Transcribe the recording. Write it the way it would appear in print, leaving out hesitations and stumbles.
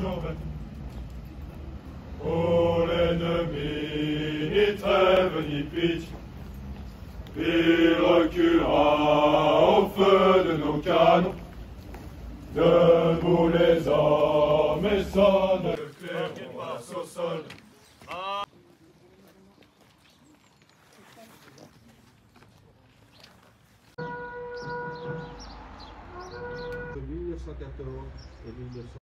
en vain. Oh, l'ennemi, ni trêve ni pitié, il reculera au feu de nos canons. Debout les hommes et sonne le clairon passe au sol. De 1914 et 1918.